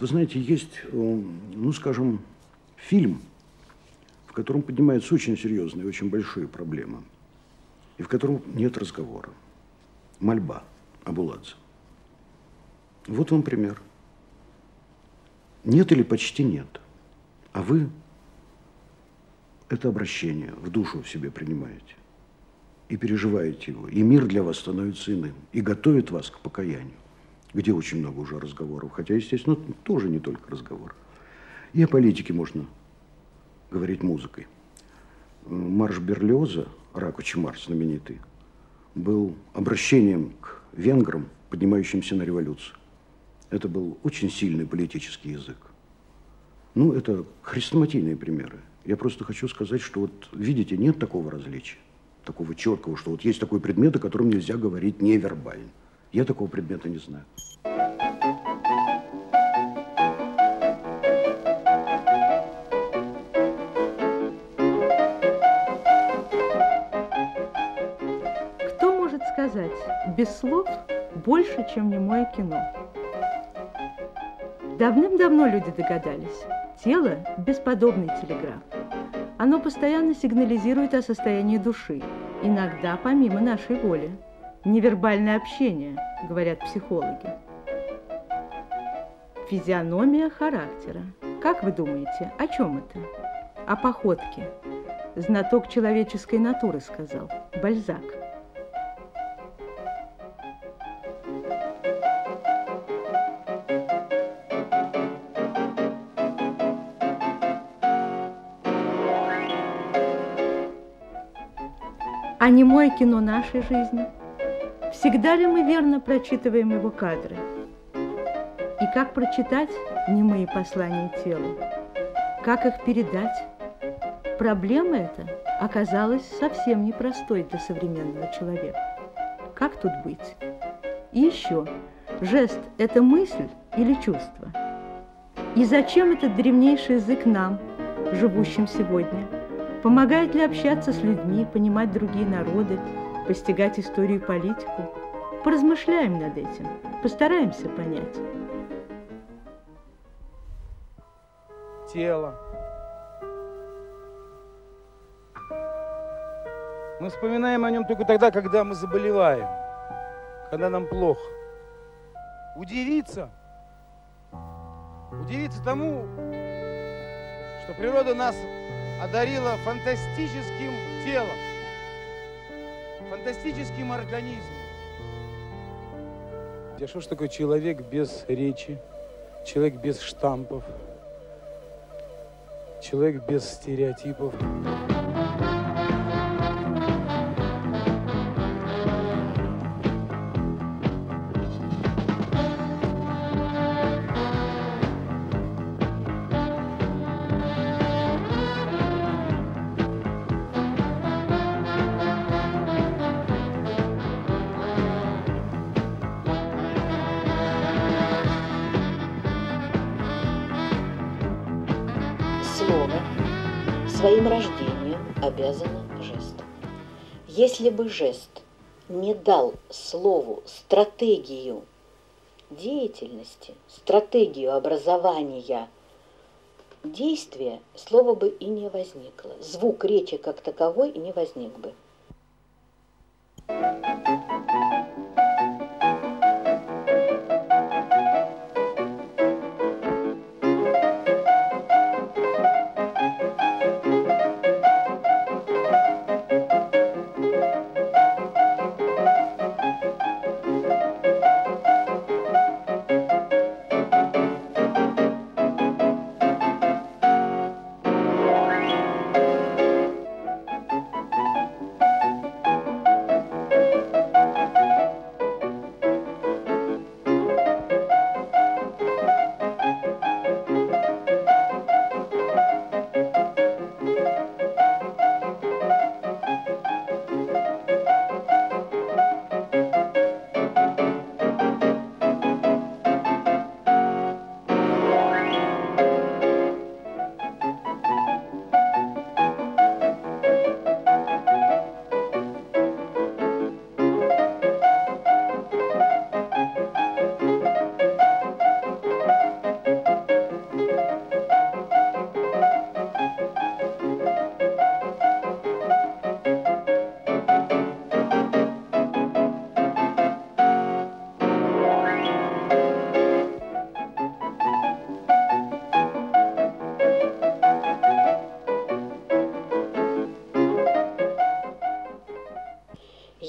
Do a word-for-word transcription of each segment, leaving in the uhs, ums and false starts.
Вот вы знаете, есть, ну, скажем, фильм, в котором поднимаются очень серьезные, очень большие проблемы, и в котором нет разговора. «Мольба» Абуладзе. Вот вам пример. Нет или почти нет. А вы это обращение в душу в себе принимаете и переживаете его. И мир для вас становится иным. И готовит вас к покаянию, где очень много уже разговоров. Хотя, естественно, тоже не только разговор. И о политике можно говорить музыкой. Марш Берлиоза, Ракучи марш знаменитый, был обращением к венграм, поднимающимся на революцию. Это был очень сильный политический язык. Ну, это хрестоматийные примеры. Я просто хочу сказать, что вот, видите, нет такого различия, такого четкого, что вот есть такой предмет, о котором нельзя говорить невербально. Я такого предмета не знаю. Кто может сказать без слов больше, чем немое кино? Давным-давно люди догадались. Тело – бесподобный телеграф. Оно постоянно сигнализирует о состоянии души, иногда помимо нашей воли. Невербальное общение, говорят психологи. Физиономия характера. Как вы думаете, о чем это? О походке. Знаток человеческой натуры сказал Бальзак. А немое кино нашей жизни? Всегда ли мы верно прочитываем его кадры? И как прочитать немые послания тела? Как их передать? Проблема эта оказалась совсем непростой для современного человека. Как тут быть? И еще, жест – это мысль или чувство? И зачем этот древнейший язык нам, живущим сегодня? Помогает ли общаться с людьми, понимать другие народы, постигать историю и политику? Поразмышляем над этим, постараемся понять. Тело. Мы вспоминаем о нем только тогда, когда мы заболеваем, когда нам плохо. Удивиться, удивиться тому, что природа нас одарила фантастическим телом, фантастическим организмом. А что ж такое человек без речи, человек без штампов, человек без стереотипов? Своим рождением обязано жестом. Если бы жест не дал слову стратегию деятельности, стратегию образования действия, слово бы и не возникло. Звук речи как таковой и не возник бы.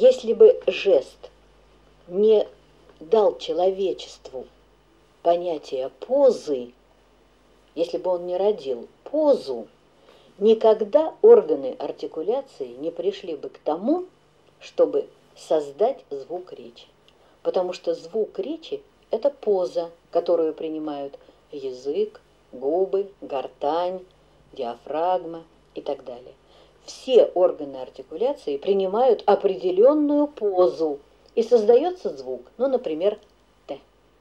Если бы жест не дал человечеству понятие позы, если бы он не родил позу, никогда органы артикуляции не пришли бы к тому, чтобы создать звук речи. Потому что звук речи – это поза, которую принимают язык, губы, гортань, диафрагма и так далее. Все органы артикуляции принимают определенную позу, и создается звук, ну, например, Т.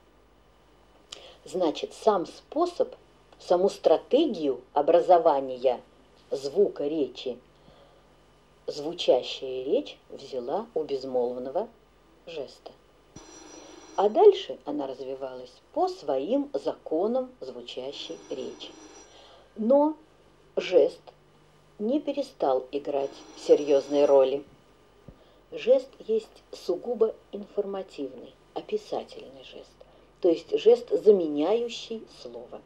Значит, сам способ, саму стратегию образования звука речи, звучащая речь взяла у безмолвного жеста. А дальше она развивалась по своим законам звучащей речи. Но жест не перестал играть серьезной роли. Жест есть сугубо информативный, описательный жест, то есть жест, заменяющий слово.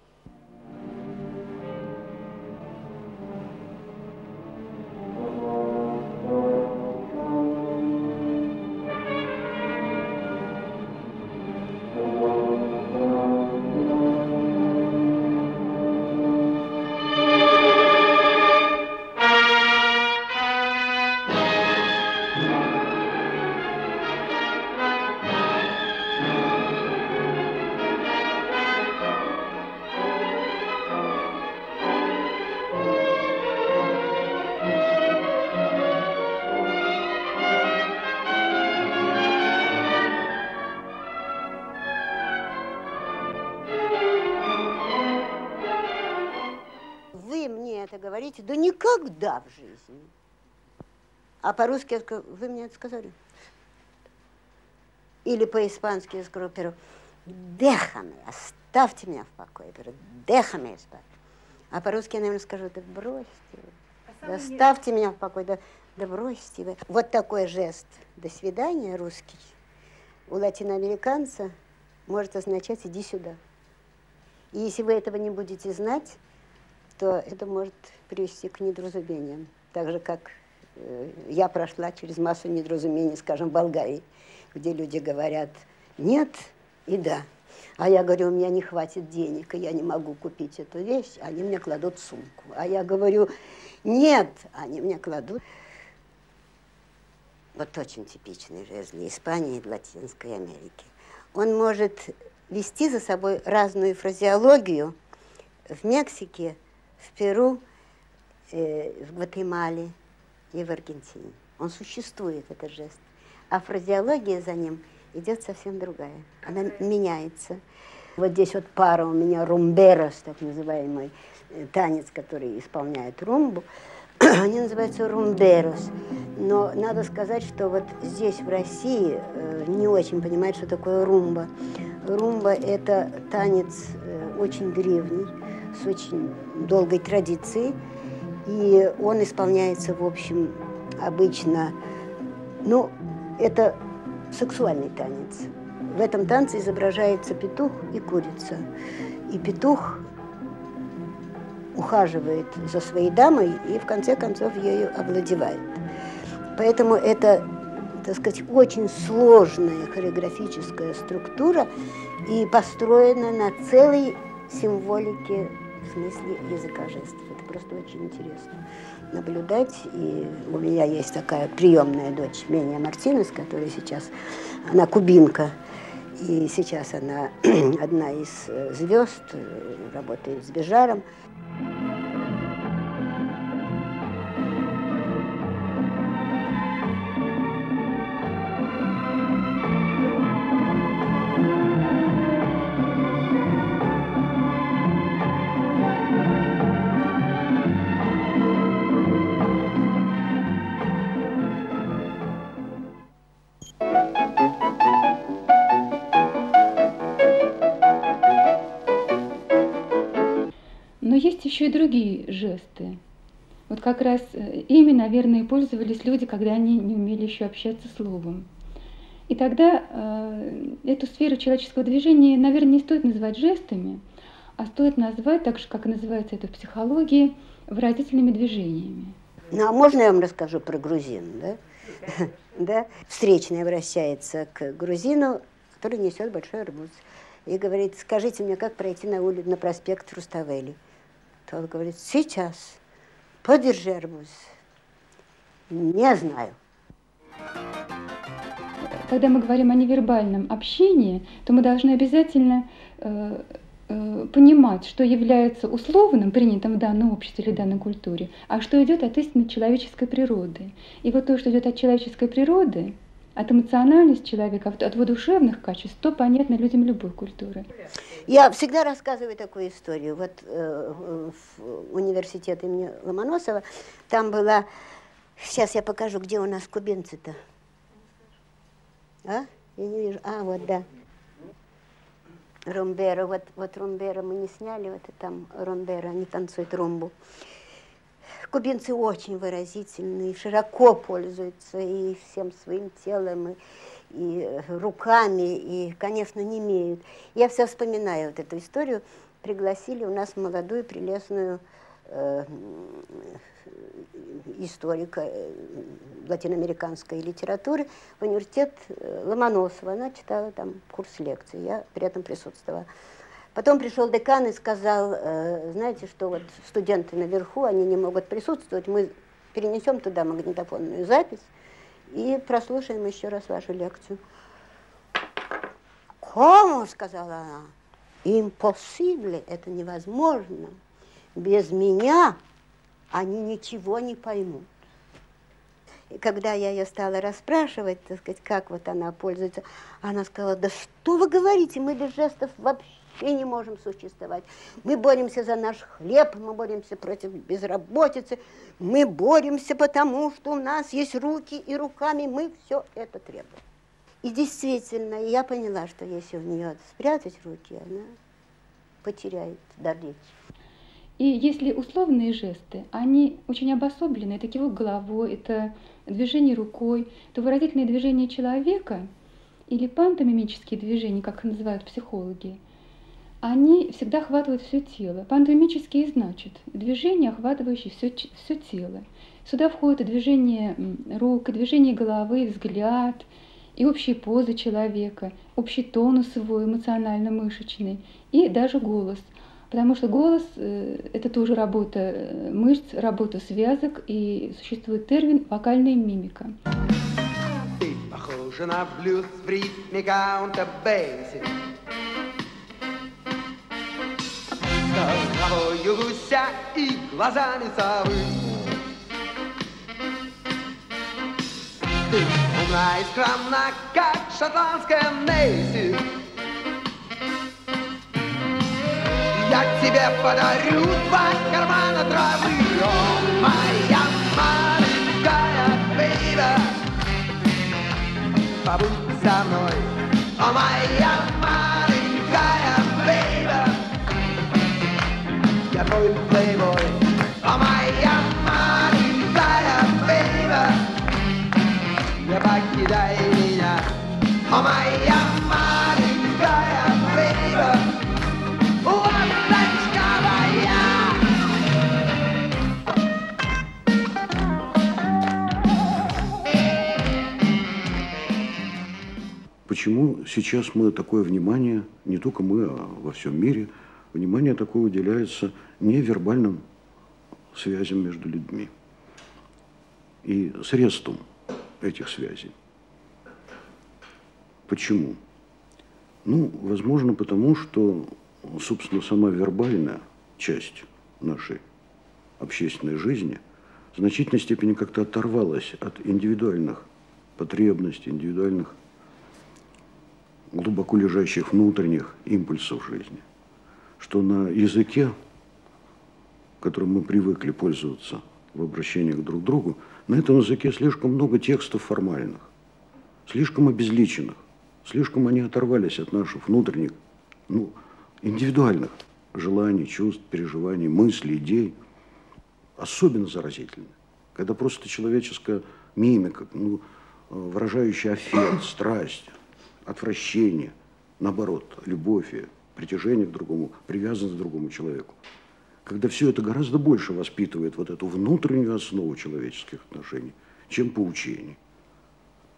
Говорите, да никогда в жизни. А по-русски я скажу, вы мне это сказали? Или по-испански я скажу, déjame, оставьте меня в покое. Déjame спать. А по-русски я, наверное, скажу, да бросьте вы. Да оставьте меня в покое, да, да бросьте вы. Вот такой жест «до свидания» русский у латиноамериканца может означать «иди сюда». И если вы этого не будете знать, то это может привести к недоразумениям. Так же, как э, я прошла через массу недоразумений, скажем, в Болгарии, где люди говорят «нет» и «да». А я говорю, у меня не хватит денег, и я не могу купить эту вещь, они мне кладут сумку. А я говорю «нет», они мне кладут. Вот очень типичный жест для Испании и для Латинской Америки. Он может вести за собой разную фразеологию в Мексике, в Перу, э, в Гватемале и в Аргентине. Он существует, этот жест. А фразеология за ним идет совсем другая. Она меняется. Вот здесь вот пара у меня румберос, так называемый э, танец, который исполняет румбу. Они называются румберос. Но надо сказать, что вот здесь, в России, э, не очень понимают, что такое румба. Румба – это танец э, очень древний, с очень долгой традицией, и он исполняется, в общем, обычно, ну, это сексуальный танец. В этом танце изображается петух и курица, и петух ухаживает за своей дамой и, в конце концов, ею овладевает. Поэтому это, так сказать, очень сложная хореографическая структура и построена на целой символике в смысле языка жестов. Это просто очень интересно наблюдать. И у меня есть такая приемная дочь, Меня Мартинес, которая сейчас, она кубинка, и сейчас она одна из звезд, работает с Бежаром. Но есть еще и другие жесты. Вот как раз ими, наверное, и пользовались люди, когда они не умели еще общаться словом. И тогда э, эту сферу человеческого движения, наверное, не стоит называть жестами, а стоит назвать, так же, как называется это в психологии, выразительными движениями. Ну, а можно я вам расскажу про грузин, да? Да? Встречный обращается к грузину, который несет большой арбуз. И говорит: скажите мне, как пройти на улицу, на проспект Руставели? Тот говорит: сейчас, подержи арбуз. Не знаю. Когда мы говорим о невербальном общении, то мы должны обязательно э, э, понимать, что является условным, принятым в данном обществе или данной культуре, а что идет от истинной человеческой природы. И вот то, что идет от человеческой природы, от эмоциональности человека, от его душевных качеств, то понятно людям любой культуры. Я всегда рассказываю такую историю. Вот э, в университет имени Ломоносова, там была... Сейчас я покажу, где у нас кубинцы-то. А? Я не вижу. А, вот, да. Румбера. Вот, вот румбера мы не сняли, вот и там румбера, они танцуют румбу. Кубинцы очень выразительные, широко пользуются и всем своим телом, и, и руками, и, конечно, не имеют. Я все вспоминаю вот эту историю. Пригласили у нас молодую, прелестную э, историка э, латиноамериканской литературы в университет Ломоносова. Она читала там курс лекций, я при этом присутствовала. Потом пришел декан и сказал: э, знаете, что вот студенты наверху, они не могут присутствовать, мы перенесем туда магнитофонную запись и прослушаем еще раз вашу лекцию. «Кому?» — сказала она. «Импосибле, это невозможно. Без меня они ничего не поймут». И когда я ее стала расспрашивать, так сказать, как вот она пользуется, она сказала: да что вы говорите, мы без жестов вообще не можем существовать. Мы боремся за наш хлеб, мы боремся против безработицы, мы боремся потому, что у нас есть руки, и руками мы все это требуем. И действительно, я поняла, что если у нее спрятать руки, она потеряет дар речи. И если условные жесты, они очень обособлены, это кивок головой, это движение рукой, то выразительные движения человека или пантомимические движения, как их называют психологи, они всегда охватывают все тело. Пантомимические значит движение, охватывающее все, все тело. Сюда входит и движение рук, и движение головы, взгляд, и общие позы человека, общий тонус его эмоционально-мышечный, и даже голос. Потому что голос – это тоже работа мышц, работа связок, и существует термин «вокальная мимика». Ты похожа на блюз в ритме каунта-бейси. С головою гуся и глазами совы. Ты умна и скромна, как шотландская Нейси. Я тебе подарю два кармана травы. О, моя маленькая бейба, побудь со мной. О, моя маленькая бейба, я твой плейбой. О, моя маленькая бейба, не покидай меня. О, моя маленькая бейба, ласточка моя. Почему сейчас мы такое внимание, не только мы, а во всем мире, внимание такое уделяется невербальным связям между людьми и средством этих связей? Почему? Ну, возможно, потому что, собственно, сама вербальная часть нашей общественной жизни в значительной степени как-то оторвалась от индивидуальных потребностей, индивидуальных, глубоко лежащих внутренних импульсов жизни. Что на языке, которым мы привыкли пользоваться в обращениях друг к другу, на этом языке слишком много текстов формальных, слишком обезличенных, слишком они оторвались от наших внутренних, ну, индивидуальных желаний, чувств, переживаний, мыслей, идей. Особенно заразительно, когда просто человеческая мимика, ну, выражающая аффект, страсть, отвращение, наоборот, любовь, притяжение к другому, привязанность к другому человеку. Когда все это гораздо больше воспитывает вот эту внутреннюю основу человеческих отношений, чем поучение,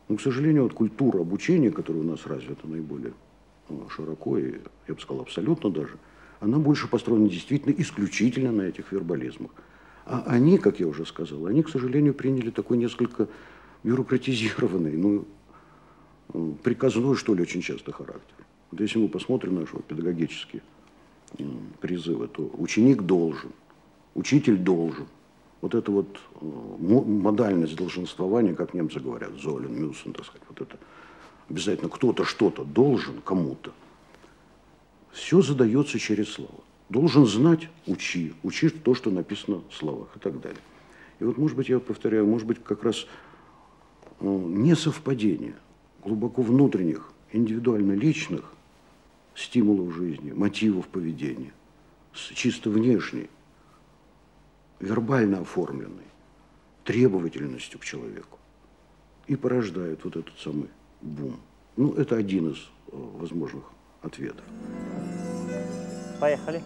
Но, к сожалению, вот культура обучения, которая у нас развита наиболее широко, и, я бы сказал, абсолютно даже, она больше построена действительно исключительно на этих вербализмах. А они, как я уже сказал, они, к сожалению, приняли такой несколько бюрократизированный, ну, приказной, что ли, очень часто характер. Вот если мы посмотрим наши педагогические призывы, то ученик должен, учитель должен. Вот это вот модальность долженствования, как немцы говорят, Золен, Мюссен, так сказать, вот это обязательно кто-то что-то должен кому-то. Все задается через слова. Должен знать, учи, учи то, что написано в словах и так далее. И вот, может быть, я повторяю, может быть, как раз несовпадение глубоко внутренних, индивидуально личных стимулов жизни, мотивов поведения с чисто внешней, вербально оформленной требовательностью к человеку и порождает вот этот самый бум. Ну, это один из возможных ответов. Поехали.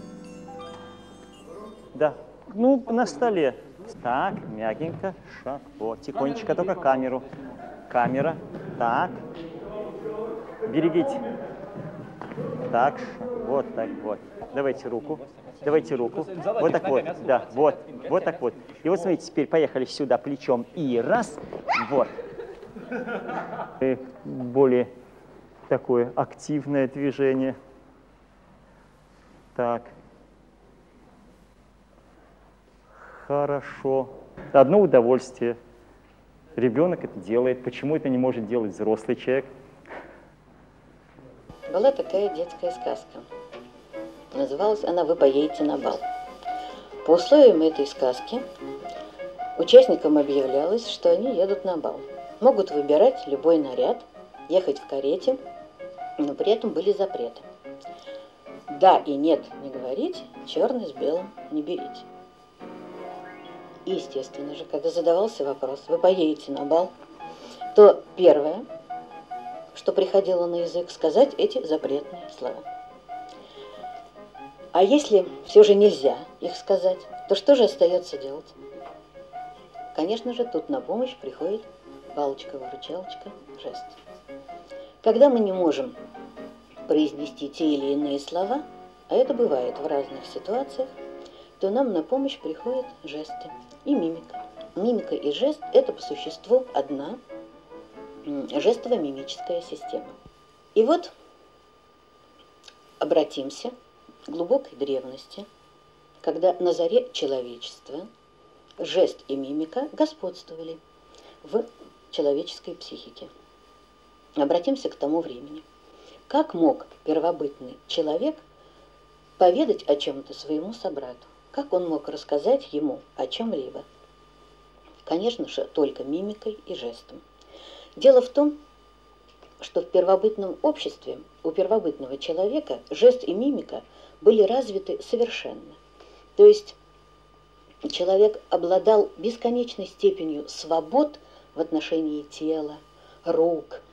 Да. Ну, на столе. Так, мягенько, шаг. Вот, тихонечко, только камеру. Камера. Так. Берегите. Так, вот так вот. Давайте руку. Давайте руку. Вот так вот. Да, вот. Вот так вот. И вот смотрите, теперь поехали сюда плечом. И раз. Вот. И более такое активное движение. Так. Хорошо. Одно удовольствие. Ребенок это делает. Почему это не может делать взрослый человек? Была такая детская сказка. Называлась она «Вы поедете на бал». По условиям этой сказки участникам объявлялось, что они едут на бал. Могут выбирать любой наряд, ехать в карете, но при этом были запреты. Да и нет не говорить, черный с белым не берите. И, естественно же, когда задавался вопрос, вы поедете на бал, то первое, что приходило на язык, сказать эти запретные слова. А если все же нельзя их сказать, то что же остается делать? Конечно же, тут на помощь приходит палочка-выручалочка, жест. Когда мы не можем произнести те или иные слова, а это бывает в разных ситуациях, то нам на помощь приходят жесты и мимика. Мимика и жест – это по существу одна жестово-мимическая система. И вот обратимся к глубокой древности, когда на заре человечества жест и мимика господствовали в человеческой психике. Обратимся к тому времени. Как мог первобытный человек поведать о чем-то своему собрату? Как он мог рассказать ему о чем-либо? Конечно же, только мимикой и жестом. Дело в том, что в первобытном обществе у первобытного человека жест и мимика были развиты совершенно. То есть человек обладал бесконечной степенью свобод в отношении тела, рук,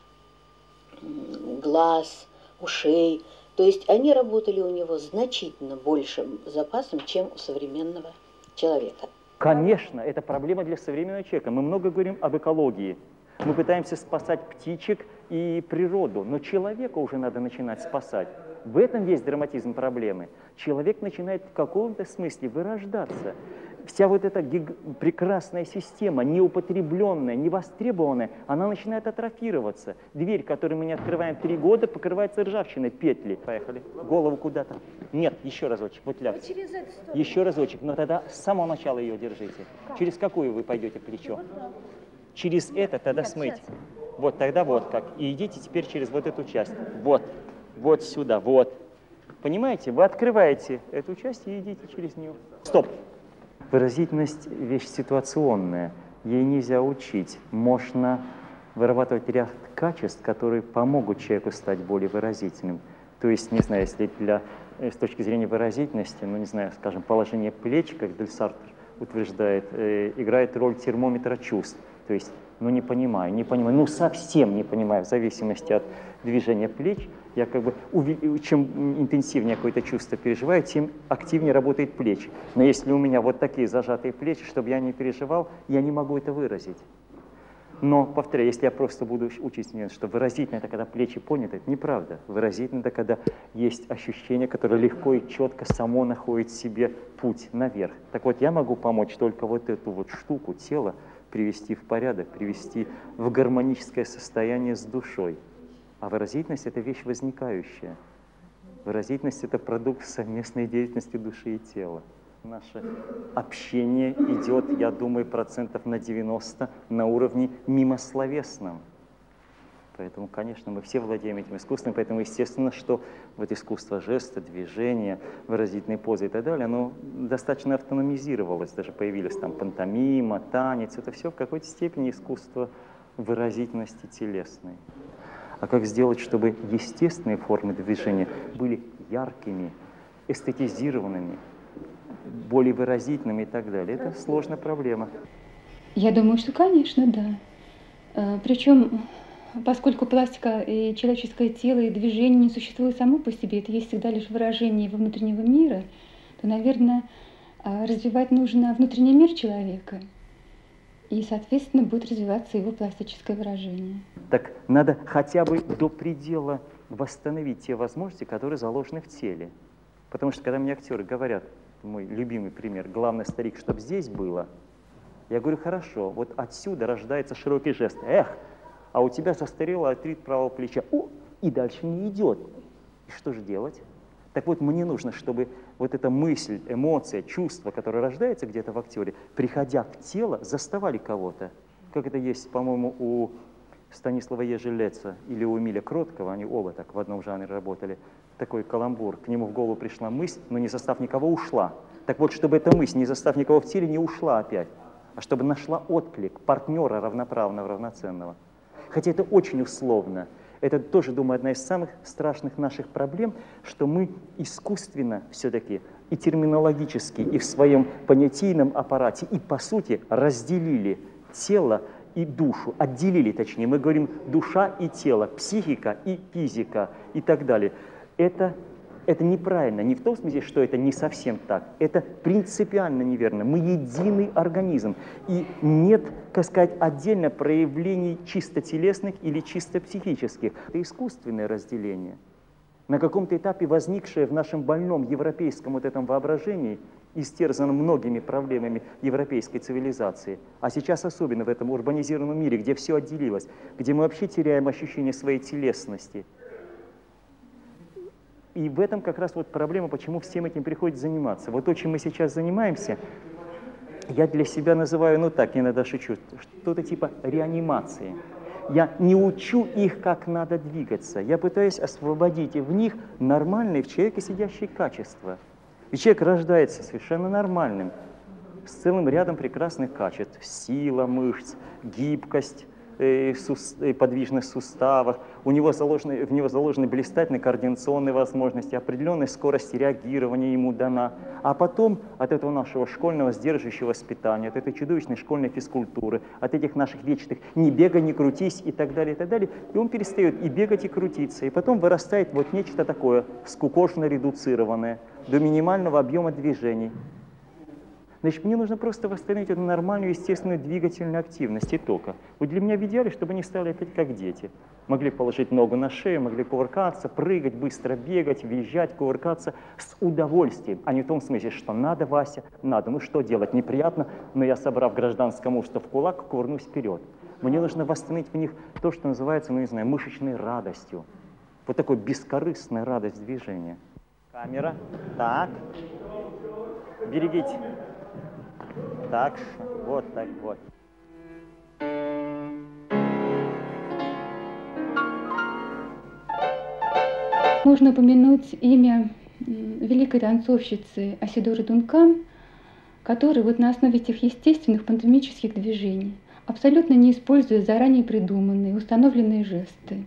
глаз, ушей. То есть они работали у него значительно большим запасом, чем у современного человека. Конечно, это проблема для современного человека. Мы много говорим об экологии. Мы пытаемся спасать птичек и природу, но человека уже надо начинать спасать. В этом весь драматизм проблемы. Человек начинает в каком-то смысле вырождаться. Вся вот эта гиг... прекрасная система, неупотребленная, невостребованная, она начинает атрофироваться. Дверь, которую мы не открываем три года, покрывается ржавчиной, петли. Поехали. Голову куда-то. Нет, еще разочек. Вот ляг. Еще разочек, но тогда с самого начала ее держите. Через какую вы пойдете плечо? Через это тогда смыть. Вот тогда вот как. И идите теперь через вот эту часть. Вот. Вот сюда. Вот. Понимаете? Вы открываете эту часть и идите через нее. Стоп. Выразительность – вещь ситуационная. Ей нельзя учить. Можно вырабатывать ряд качеств, которые помогут человеку стать более выразительным. То есть, не знаю, если для, с точки зрения выразительности, ну, не знаю, скажем, положение плеч, как Дель Сартр утверждает, э, играет роль термометра чувств. То есть, ну, не понимаю, не понимаю, ну, совсем не понимаю, в зависимости от движения плеч, я как бы, чем интенсивнее какое-то чувство переживаю, тем активнее работает плечи. Но если у меня вот такие зажатые плечи, чтобы я не переживал, я не могу это выразить. Но, повторяю, если я просто буду учить, что выразительно это когда плечи подняты, это неправда. Выразительно это когда есть ощущение, которое легко и четко само находит себе путь наверх. Так вот, я могу помочь только вот эту вот штуку, тело, привести в порядок, привести в гармоническое состояние с душой. А выразительность – это вещь возникающая. Выразительность – это продукт совместной деятельности души и тела. Наше общение идет, я думаю, процентов на девяносто на уровне мимословесном. Поэтому, конечно, мы все владеем этим искусством, поэтому естественно, что вот искусство жеста, движения, выразительной позы и так далее, оно достаточно автономизировалось, даже появились там пантомима, танец, это все в какой-то степени искусство выразительности телесной. А как сделать, чтобы естественные формы движения были яркими, эстетизированными, более выразительными и так далее? Это сложная проблема. Я думаю, что, конечно, да. Причем, поскольку пластика и человеческое тело, и движение не существует само по себе, это есть всегда лишь выражение его внутреннего мира, то, наверное, развивать нужно внутренний мир человека, и, соответственно, будет развиваться его пластическое выражение. Так надо хотя бы до предела восстановить те возможности, которые заложены в теле. Потому что, когда мне актеры говорят, мой любимый пример, главный старик, чтобы здесь было, я говорю, хорошо, вот отсюда рождается широкий жест. Эх, а у тебя застарелый артрит правого плеча. О, и дальше не идет. И что же делать? Так вот, мне нужно, чтобы вот эта мысль, эмоция, чувство, которое рождается где-то в актере, приходя в тело, заставали кого-то. Как это есть, по-моему, у Станислава Ежелеца или у Эмиля Кроткого, они оба так в одном жанре работали. Такой каламбур. К нему в голову пришла мысль, но не застав никого, ушла. Так вот, чтобы эта мысль, не застав никого в теле, не ушла опять, а чтобы нашла отклик партнера равноправного, равноценного. Хотя это очень условно. Это тоже, думаю, одна из самых страшных наших проблем, что мы искусственно все-таки и терминологически, и в своем понятийном аппарате, и по сути разделили тело и душу, отделили точнее. Мы говорим душа и тело, психика и физика и так далее. Это, это неправильно, не в том смысле, что это не совсем так, это принципиально неверно. Мы единый организм, и нет, так сказать, отдельно проявлений чисто телесных или чисто психических. Это искусственное разделение, на каком-то этапе возникшее в нашем больном европейском вот этом воображении, истерзанном многими проблемами европейской цивилизации, а сейчас особенно в этом урбанизированном мире, где все отделилось, где мы вообще теряем ощущение своей телесности. И в этом как раз вот проблема, почему всем этим приходится заниматься. Вот то, чем мы сейчас занимаемся, я для себя называю, ну так, иногда шучу, что-то типа реанимации. Я не учу их, как надо двигаться, я пытаюсь освободить в них нормальные в человеке сидящие качества. И человек рождается совершенно нормальным, с целым рядом прекрасных качеств. Сила мышц, гибкость, подвижность в суставах, у него заложены, в него заложены блистательные координационные возможности, определенная скорость реагирования ему дана. А потом от этого нашего школьного сдерживающего воспитания, от этой чудовищной школьной физкультуры, от этих наших вечных «не бегай, не крутись» и так далее, и так далее, и он перестает и бегать, и крутиться. И потом вырастает вот нечто такое, скукожно редуцированное, до минимального объема движений. Значит, мне нужно просто восстановить эту нормальную, естественную двигательную активность и только. Вот для меня в идеале, чтобы они стали опять как дети. Могли положить ногу на шею, могли кувыркаться, прыгать, быстро бегать, визжать, кувыркаться с удовольствием, а не в том смысле, что надо, Вася, надо. Ну что делать, неприятно, но я, собрав гражданское мужество в кулак, кувырнусь вперед. Мне нужно восстановить в них то, что называется, ну не знаю, мышечной радостью. Вот такой бескорыстная радость движения. Камера. Так. Берегите. Так, вот так вот. Можно упомянуть имя великой танцовщицы Асидоры Дункан, которая вот на основе этих естественных пантомимических движений, абсолютно не используя заранее придуманные, установленные жесты,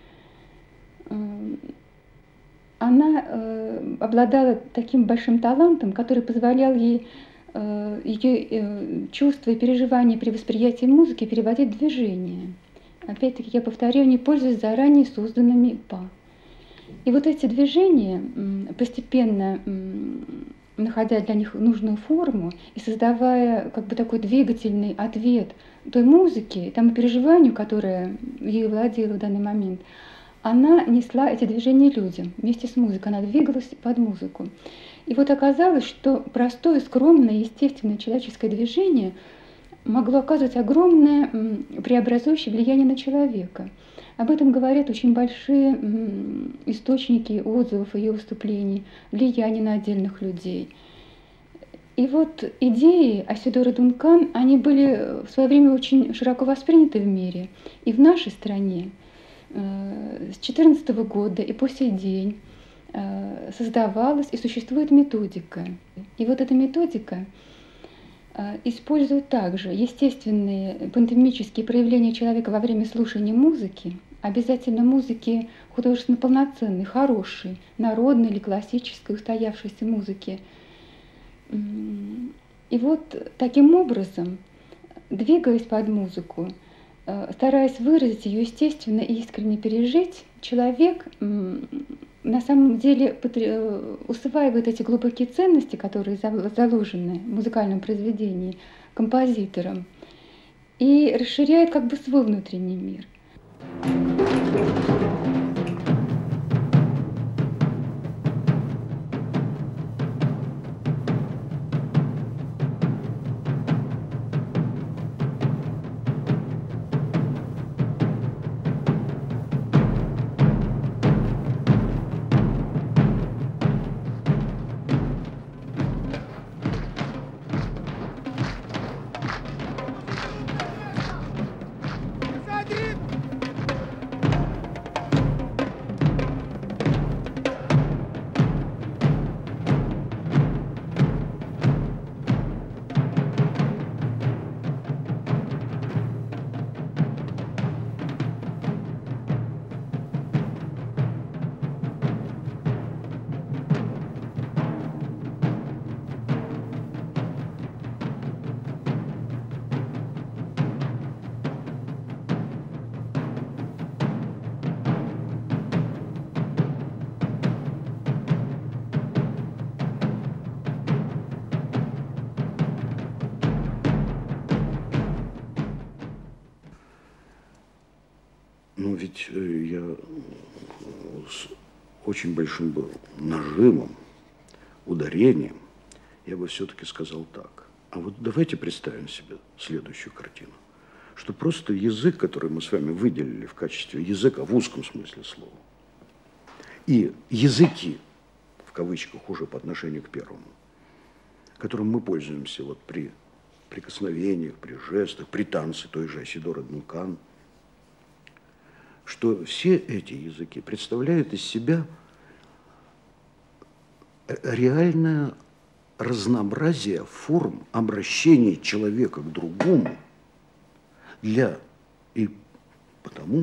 она э, обладала таким большим талантом, который позволял ей э, ее э, чувства и переживания при восприятии музыки переводить в движение. Опять-таки, я повторяю, не пользуясь заранее созданными па. И вот эти движения постепенно находя для них нужную форму и создавая как бы такой двигательный ответ той музыке, тому переживанию, которое ей владело в данный момент, она несла эти движения людям. Вместе с музыкой она двигалась под музыку. И вот оказалось, что простое, скромное, естественное человеческое движение могло оказывать огромное преобразующее влияние на человека. Об этом говорят очень большие источники отзывов ее выступлений, влияние на отдельных людей. И вот идеи Айседоры Дункан, они были в свое время очень широко восприняты в мире. И в нашей стране с две тысячи четырнадцатого года и по сей день создавалась и существует методика. И вот эта методика использует также естественные пантомимические проявления человека во время слушания музыки, обязательно музыки художественно полноценной, хорошей, народной или классической, устоявшейся музыки. И вот таким образом, двигаясь под музыку, стараясь выразить ее естественно и искренне пережить, человек на самом деле усваивает эти глубокие ценности, которые заложены в музыкальном произведении композитором, и расширяет как бы свой внутренний мир. Ну, ведь я с очень большим был нажимом, ударением, я бы все-таки сказал так. А вот давайте представим себе следующую картину. Что просто язык, который мы с вами выделили в качестве языка в узком смысле слова, и языки, в кавычках, уже по отношению к первому, которым мы пользуемся вот при прикосновениях, при жестах, при танце той же Айседоры Дункан, что все эти языки представляют из себя реальное разнообразие форм обращения человека к другому для и потому,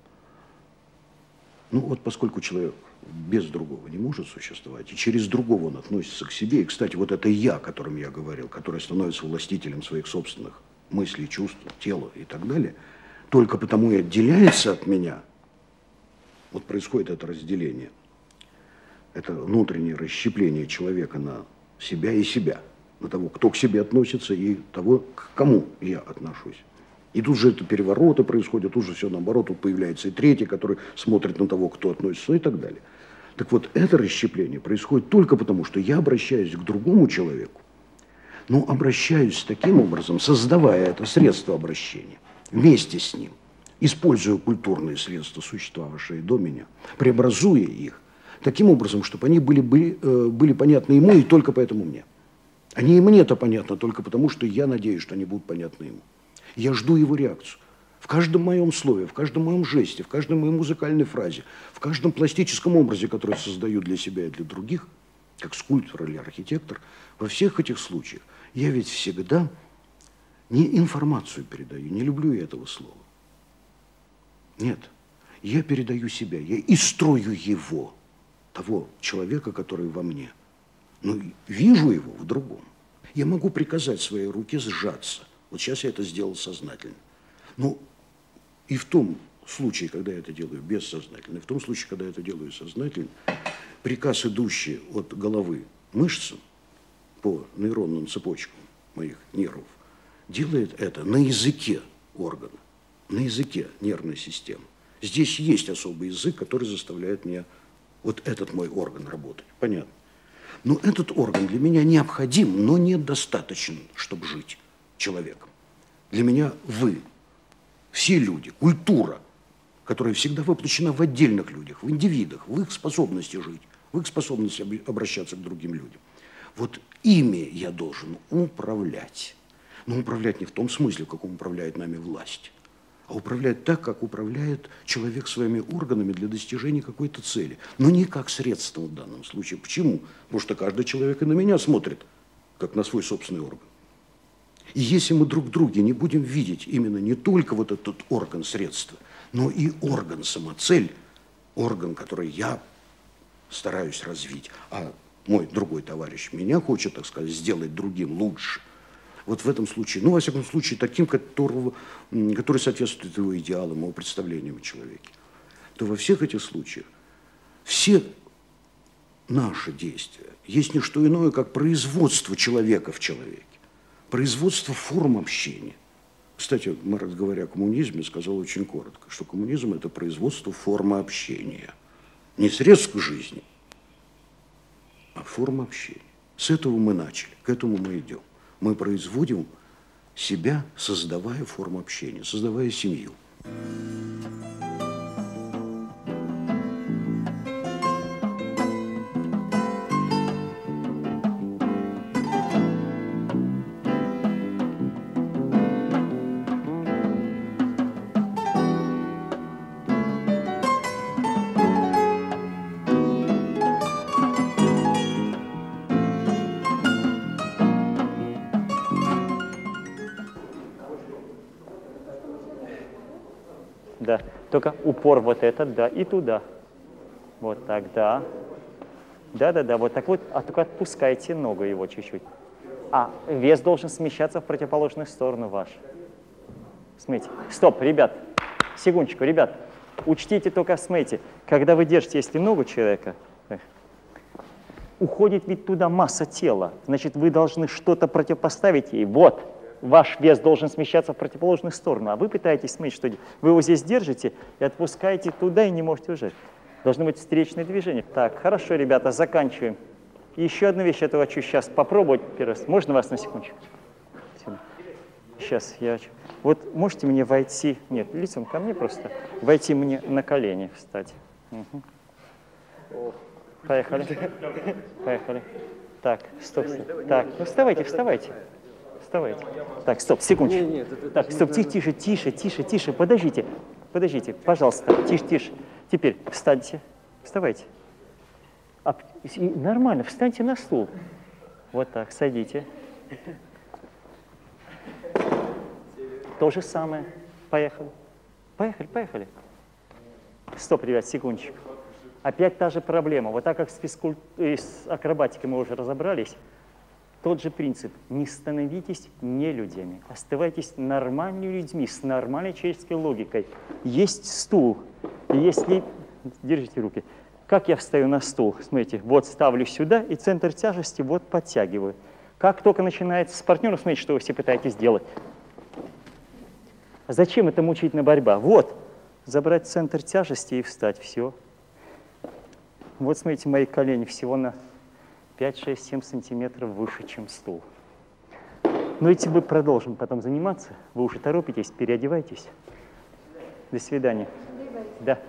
ну вот поскольку человек без другого не может существовать, и через другого он относится к себе, и, кстати, вот это «я», о котором я говорил, который становится властителем своих собственных мыслей, чувств, тела и так далее, только потому и отделяется от меня, вот происходит это разделение, это внутреннее расщепление человека на себя и себя, на того, кто к себе относится, и того, к кому я отношусь. И тут же это перевороты происходят, тут же все наоборот, тут появляется и третий, который смотрит на того, кто относится, и так далее. Так вот, это расщепление происходит только потому, что я обращаюсь к другому человеку, но обращаюсь таким образом, создавая это средство обращения, вместе с ним, используя культурные средства, существовавшие до меня, преобразуя их таким образом, чтобы они были, были, были понятны ему и только поэтому мне. Они и мне-то понятны только потому, что я надеюсь, что они будут понятны ему. Я жду его реакцию. В каждом моем слове, в каждом моем жесте, в каждой моей музыкальной фразе, в каждом пластическом образе, который я создаю для себя и для других, как скульптор или архитектор, во всех этих случаях я ведь всегда не информацию передаю, не люблю я этого слова. Нет, я передаю себя, я и строю его, того человека, который во мне. Но вижу его в другом. Я могу приказать своей руке сжаться. Вот сейчас я это сделал сознательно. Но и в том случае, когда я это делаю бессознательно, и в том случае, когда я это делаю сознательно, приказ, идущий от головы мышцам, по нейронным цепочкам моих нервов, делает это на языке органа, на языке нервной системы. Здесь есть особый язык, который заставляет меня вот этот мой орган работать. Понятно? Но этот орган для меня необходим, но недостаточен, чтобы жить человеком. Для меня вы, все люди, культура, которая всегда воплощена в отдельных людях, в индивидах, в их способности жить, в их способности обращаться к другим людям. Вот ими я должен управлять. Но управлять не в том смысле, в каком управляет нами власть, а управлять так, как управляет человек своими органами для достижения какой-то цели. Но не как средство в данном случае. Почему? Потому что каждый человек и на меня смотрит, как на свой собственный орган. И если мы друг в друге не будем видеть именно не только вот этот орган средства, но и орган самоцель, орган, который я стараюсь развить, а мой другой товарищ меня хочет, так сказать, сделать другим лучше. Вот в этом случае, ну, во всяком случае, таким, которого, который соответствует его идеалам, его представлениям о человеке, то во всех этих случаях все наши действия есть не что иное, как производство человека в человеке, производство форм общения. Кстати, Маркс, говоря о коммунизме, сказал очень коротко, что коммунизм – это производство формы общения. Не средств к жизни, а форма общения. С этого мы начали, к этому мы идем. Мы производим себя, создавая форму общения, создавая семью. Да, только упор вот этот, да, и туда. Вот так, да. Да-да-да, вот так вот, а только отпускайте ногу его чуть-чуть. А вес должен смещаться в противоположную сторону ваш. Смотрите, стоп, ребят, секундочку, ребят, учтите только, смотрите, когда вы держите, если ногу человека, уходит ведь туда масса тела, значит, вы должны что-то противопоставить ей, вот. Ваш вес должен смещаться в противоположную сторону, а вы пытаетесь смотреть, что вы его здесь держите и отпускаете туда и не можете уже. Должно быть встречное движение. Так, хорошо, ребята, заканчиваем. И еще одну вещь я хочу сейчас попробовать. Первый раз. Можно вас на секундочку? Сейчас я... Вот можете мне войти... Нет, лицом ко мне просто. Войти мне на колени, встать. Угу. Поехали. Поехали. Так, стоп, стоп. Так, ну вставайте, вставайте. Вставайте. Так, стоп, секундочку. Нет, нет, это, так, стоп, тише, тише, тише, тише, тише, подождите, подождите, пожалуйста, тише, тише. Теперь встаньте, вставайте. А, нормально, встаньте на стул. Вот так, садите. То же самое. Поехали. Поехали, поехали. Стоп, ребят, секундочку. Опять та же проблема. Вот так как с, физкульт... с акробатикой мы уже разобрались, тот же принцип. Не становитесь нелюдями, оставайтесь нормальными людьми, с нормальной человеческой логикой. Есть стул, и если... Держите руки. Как я встаю на стул? Смотрите, вот ставлю сюда, и центр тяжести вот подтягиваю. Как только начинается с партнером, смотрите, что вы все пытаетесь делать. А зачем эта мучительная борьба? Вот, забрать центр тяжести и встать, все. Вот, смотрите, мои колени всего на пять, шесть, семь сантиметров выше, чем стул. Но если мы продолжим потом заниматься, вы уже торопитесь, переодевайтесь. До свидания. Да.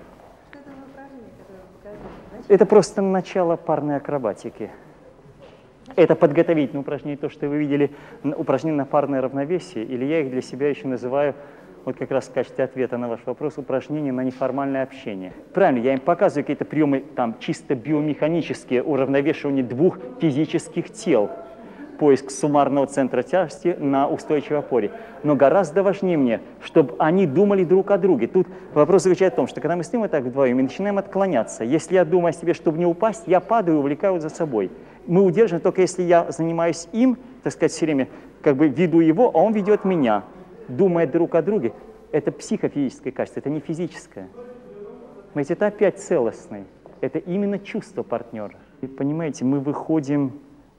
Это просто начало парной акробатики. Это подготовительное упражнение, то, что вы видели, упражнение на парное равновесие, или я их для себя еще называю, вот как раз в качестве ответа на ваш вопрос, упражнение на неформальное общение. Правильно, я им показываю какие-то приемы там чисто биомеханические, уравновешивание двух физических тел, поиск суммарного центра тяжести на устойчивой опоре. Но гораздо важнее мне, чтобы они думали друг о друге. Тут вопрос заключается в том, что когда мы стоим вот так вдвоем, мы начинаем отклоняться. Если я думаю о себе, чтобы не упасть, я падаю и увлекаю за собой. Мы удерживаем только если я занимаюсь им, так сказать, все время как бы веду его, а он ведет меня. Думая друг о друге, это психофизическое качество, это не физическое. Ведь это опять целостное. Это именно чувство партнера. И понимаете, мы выходим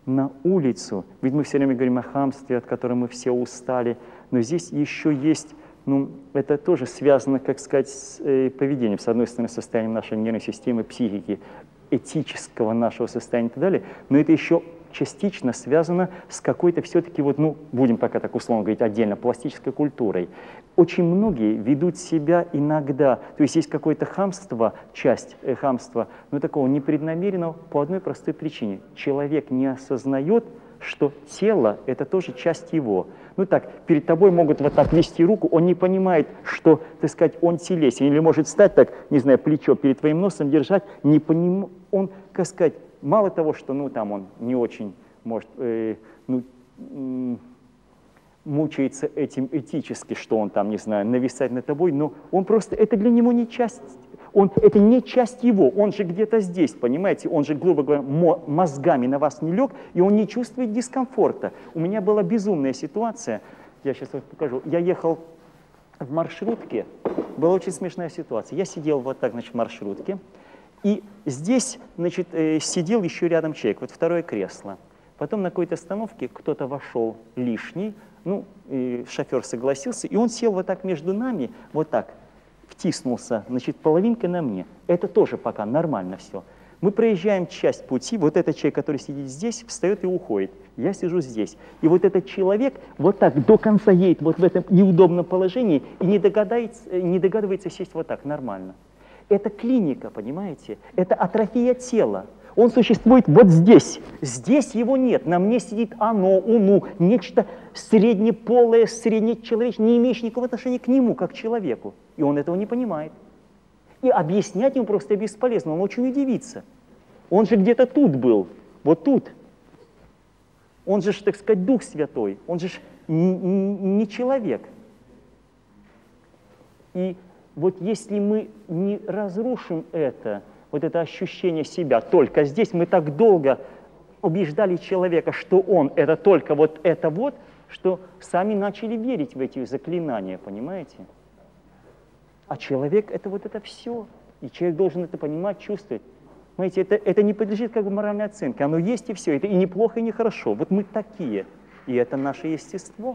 на улицу. Ведь мы все время говорим о хамстве, от которого мы все устали. Но здесь еще есть, ну, это тоже связано, как сказать, с э, поведением. С одной стороны, состоянием нашей нервной системы, психики, этического нашего состояния и так далее. Но это еще частично связано с какой-то все-таки, вот, ну, будем пока так условно говорить отдельно, пластической культурой. Очень многие ведут себя иногда, то есть есть какое-то хамство, часть э, хамства, но такого непреднамеренного по одной простой причине. Человек не осознает, что тело – это тоже часть его. Ну так, перед тобой могут вот так вести руку, он не понимает, что, так сказать, он телесен, или может встать так, не знаю, плечо перед твоим носом держать, не поним... он, как сказать, мало того, что, ну, там он не очень, может, э, ну, э, мучается этим этически, что он там, не знаю, нависает над тобой, но он просто, это для него не часть, он, это не часть его, он же где-то здесь, понимаете, он же, грубо говоря, мозгами на вас не лег, и он не чувствует дискомфорта. У меня была безумная ситуация, я сейчас вам покажу, я ехал в маршрутке, была очень смешная ситуация, я сидел вот так, значит, в маршрутке, и здесь, значит, э, сидел еще рядом человек, вот второе кресло. Потом на какой-то остановке кто-то вошел лишний, ну, и шофер согласился, и он сел вот так между нами, вот так, втиснулся, значит, половинкой на мне. Это тоже пока нормально все. Мы проезжаем часть пути, вот этот человек, который сидит здесь, встает и уходит. Я сижу здесь. И вот этот человек вот так до конца едет вот в этом неудобном положении и не догадается, не догадывается сесть вот так нормально. Это клиника, понимаете? Это атрофия тела. Он существует вот здесь. Здесь его нет. На мне сидит оно, уну, нечто среднеполое, среднечеловеческое, не имеющее никакого отношения к нему, как к человеку. И он этого не понимает. И объяснять ему просто бесполезно. Он очень удивится. Он же где-то тут был, вот тут. Он же, так сказать, Дух Святой. Он же не человек. И вот если мы не разрушим это, вот это ощущение себя только здесь, мы так долго убеждали человека, что он это только вот это вот, что сами начали верить в эти заклинания, понимаете? А человек это вот это все. И человек должен это понимать, чувствовать. Понимаете, это, это не подлежит как бы моральной оценке. Оно есть и все. Это и неплохо, и нехорошо. Вот мы такие. И это наше естество.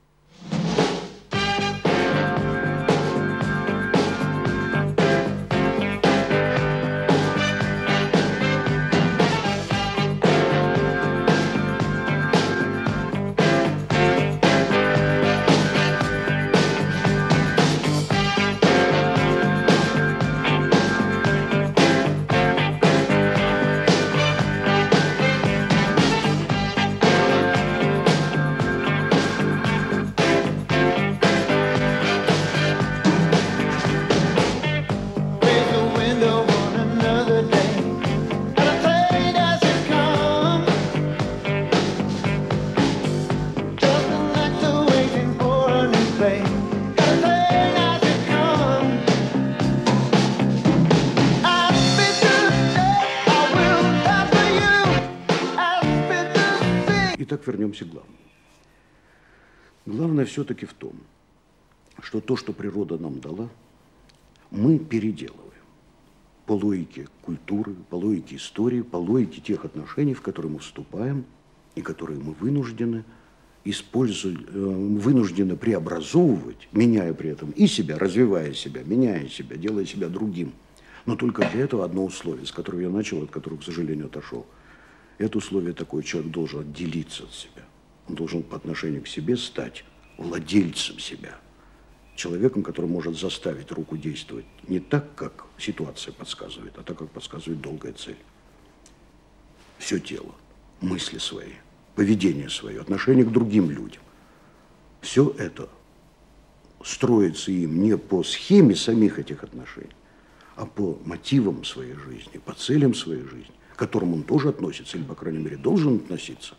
Итак, вернемся к главному. Главное все-таки в том, что то, что природа нам дала, мы переделываем по логике культуры, по логике истории, по логике тех отношений, в которые мы вступаем и которые мы вынуждены использовать, вынуждены преобразовывать, меняя при этом и себя, развивая себя, меняя себя, делая себя другим. Но только для этого одно условие, с которого я начал, от которого, к сожалению, отошел. Это условие такое: человек должен отделиться от себя. Он должен по отношению к себе стать владельцем себя. Человеком, который может заставить руку действовать не так, как ситуация подсказывает, а так, как подсказывает долгая цель. Все тело, мысли свои, поведение свое, отношение к другим людям. Все это строится им не по схеме самих этих отношений, а по мотивам своей жизни, по целям своей жизни, к которым он тоже относится, или, по крайней мере, должен относиться,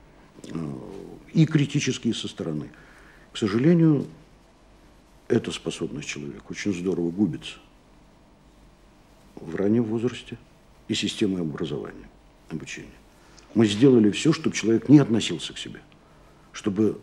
и критически, и со стороны. К сожалению, эта способность человека очень здорово губится в раннем возрасте и системой образования, обучения. Мы сделали все, чтобы человек не относился к себе, чтобы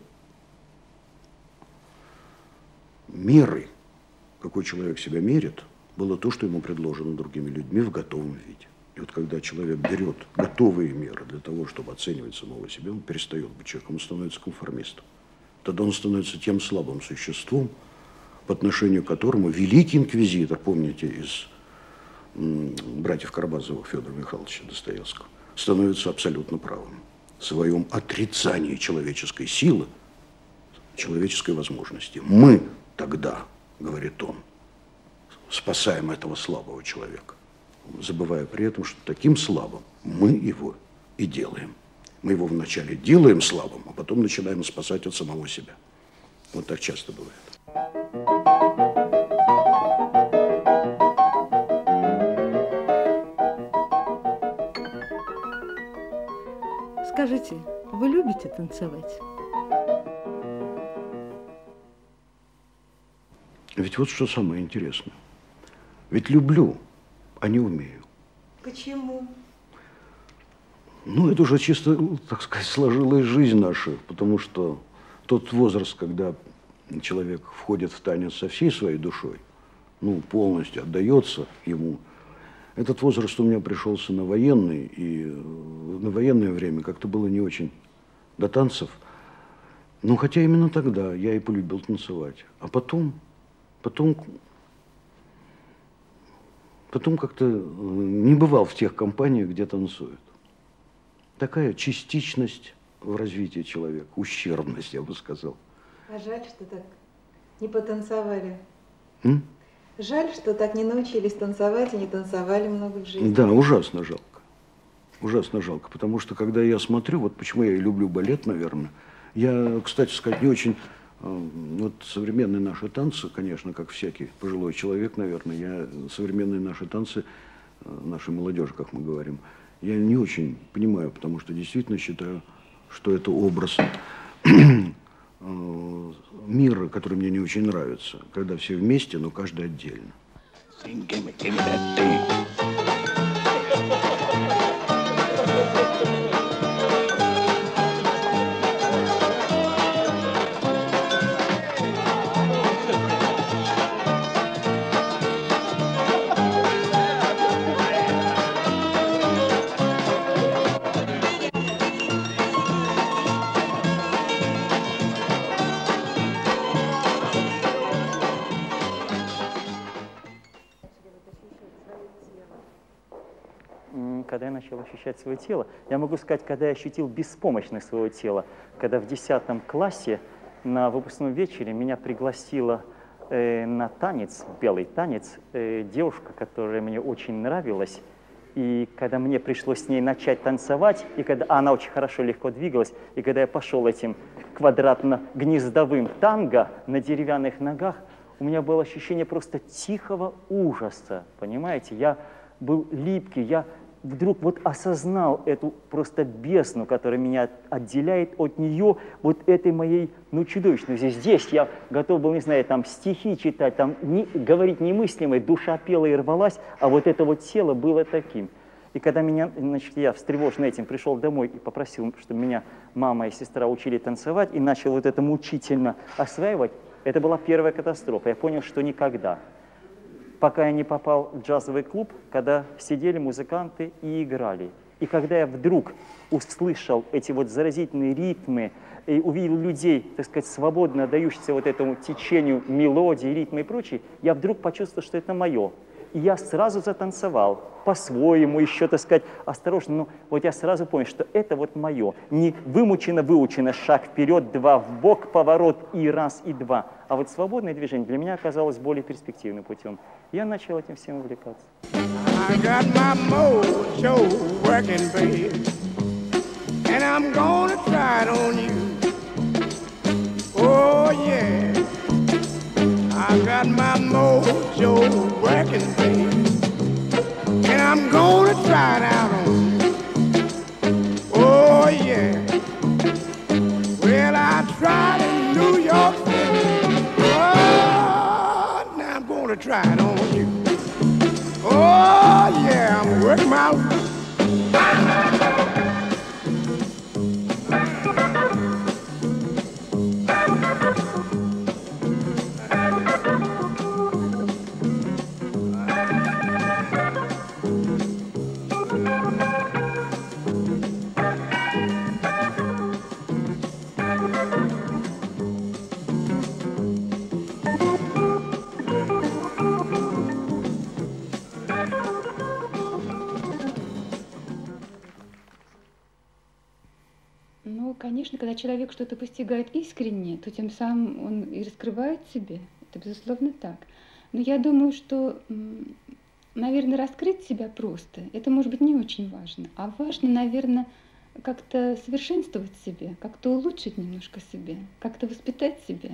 мерой, какой человек себя мерит, было то, что ему предложено другими людьми в готовом виде. И вот когда человек берет готовые меры для того, чтобы оценивать самого себя, он перестает быть человеком, он становится конформистом. Тогда он становится тем слабым существом, по отношению к которому великий инквизитор, помните, из братьев Карамазовых Федора Михайловича Достоевского, становится абсолютно правым. В своем отрицании человеческой силы, человеческой возможности. Мы тогда, говорит он, спасаем этого слабого человека, забывая при этом, что таким слабым мы его и делаем. Мы его вначале делаем слабым, а потом начинаем спасать от самого себя. Вот так часто бывает. Скажите, вы любите танцевать? Ведь вот что самое интересное. Ведь люблю, а не умею. Почему? Ну, это уже чисто, так сказать, сложилась жизнь наша, потому что тот возраст, когда человек входит в танец со всей своей душой, ну, полностью отдается ему, этот возраст у меня пришелся на военный, и на военное время как-то было не очень до танцев. Ну, хотя именно тогда я и полюбил танцевать. А потом, потом, потом как-то не бывал в тех компаниях, где танцуют. Такая частичность в развитии человека, ущербность, я бы сказал. А жаль, что так не потанцевали. М? Жаль, что так не научились танцевать и не танцевали много в жизни. Да, ужасно жалко. Ужасно жалко, потому что, когда я смотрю, вот почему я и люблю балет, наверное, я, кстати сказать, не очень... Вот современные наши танцы, конечно, как всякий пожилой человек, наверное, я современные наши танцы, нашей молодежи, как мы говорим, я не очень понимаю, потому что действительно считаю, что это образ мира, который мне не очень нравится, когда все вместе, но каждый отдельно. Когда я начал ощущать свое тело, я могу сказать, когда я ощутил беспомощность своего тела, когда в десятом классе на выпускном вечере меня пригласила э, на танец, белый танец, э, девушка, которая мне очень нравилась, и когда мне пришлось с ней начать танцевать, и когда а она очень хорошо, легко двигалась, и когда я пошел этим квадратно-гнездовым танго на деревянных ногах, у меня было ощущение просто тихого ужаса, понимаете? Я был липкий, я вдруг вот осознал эту просто бездну, которая меня отделяет от нее, вот этой моей, ну, чудовищности. Здесь я готов был, не знаю, там стихи читать, там не, говорить немыслимое, душа пела и рвалась, а вот это вот тело было таким. И когда меня, значит, я встревожен этим пришел домой и попросил, чтобы меня мама и сестра учили танцевать, и начал вот это мучительно осваивать, это была первая катастрофа. Я понял, что никогда. Пока я не попал в джазовый клуб, когда сидели музыканты и играли. И когда я вдруг услышал эти вот заразительные ритмы, и увидел людей, так сказать, свободно отдающихся вот этому течению мелодии, ритма и прочее, я вдруг почувствовал, что это мое. И я сразу затанцевал, по-своему еще, так сказать, осторожно, но вот я сразу понял, что это вот мое. Не вымучено-выучено, шаг вперед, два в бок, поворот и раз, и два. А вот свободное движение для меня оказалось более перспективным путем. Я начал этим всем увлекаться. I got my mojo working, babe, and I'm gonna try it on you. Oh, yeah. I got my mojo working, babe, and I'm gonna try it out on you. Oh, yeah. Well, I tried in New York City. Oh, now I'm gonna try it on you. Oh, yeah, I'm working my... когда человек что-то постигает искренне, то тем самым он и раскрывает себя. Это, безусловно, так. Но я думаю, что, наверное, раскрыть себя просто, это, может быть, не очень важно. А важно, наверное, как-то совершенствовать себя, как-то улучшить немножко себя, как-то воспитать себя.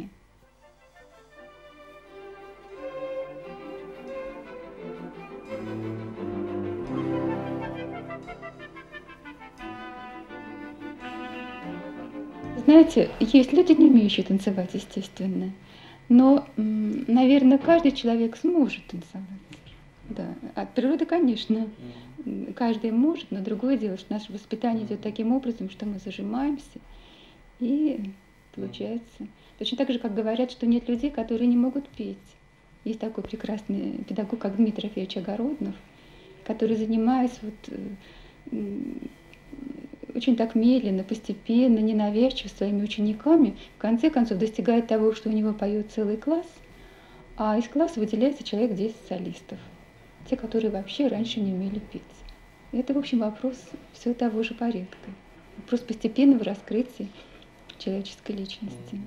Знаете, есть люди, не умеющие танцевать, естественно. Но, наверное, каждый человек сможет танцевать. Да. От природы, конечно, каждый может, но другое дело, что наше воспитание идет таким образом, что мы зажимаемся, и получается. Точно так же, как говорят, что нет людей, которые не могут петь. Есть такой прекрасный педагог, как Дмитрий Рафаэльевич Огороднов, который, занимаясь вот, очень так медленно, постепенно, ненавязчиво своими учениками, в конце концов достигает того, что у него поет целый класс, а из класса выделяется человек десять солистов, те, которые вообще раньше не умели петь. И это, в общем, вопрос все того же порядка. Вопрос постепенного раскрытия человеческой личности.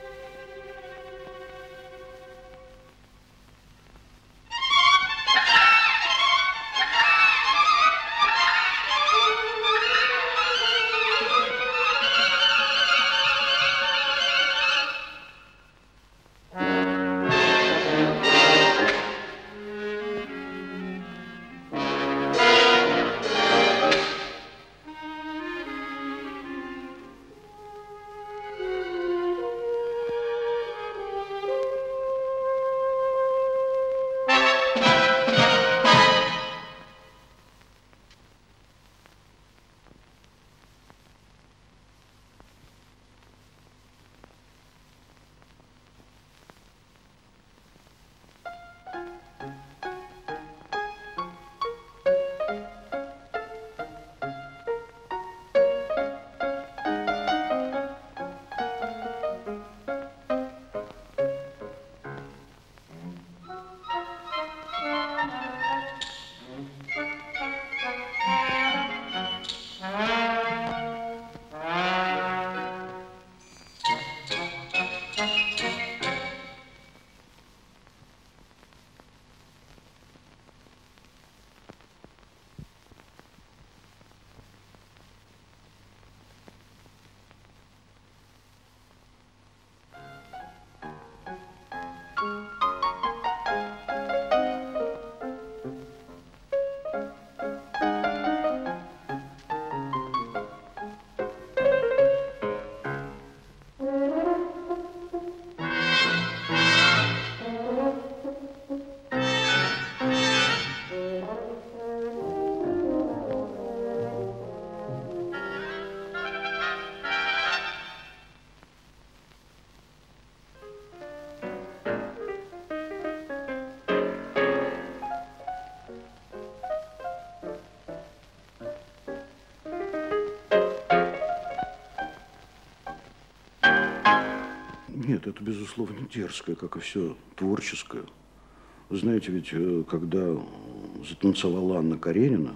Нет, это, безусловно, дерзкое, как и все творческое. Вы знаете, ведь когда затанцевала Анна Каренина,